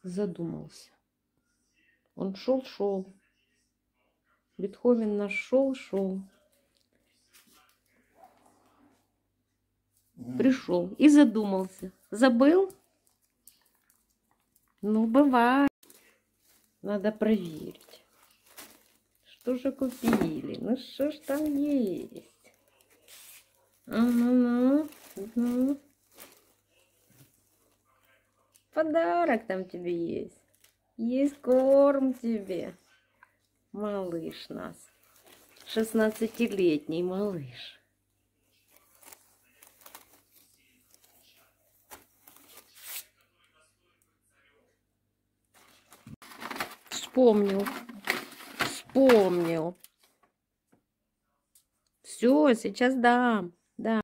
задумался. Он шел. Бетховен наш шел. Пришел и задумался. Забыл? Ну, бывает. Надо проверить. Что же купили? Ну, что ж там есть? Ну. Подарок там тебе есть. Есть корм тебе. Малыш нас. 16-летний малыш. Вспомнил. Все, сейчас дам.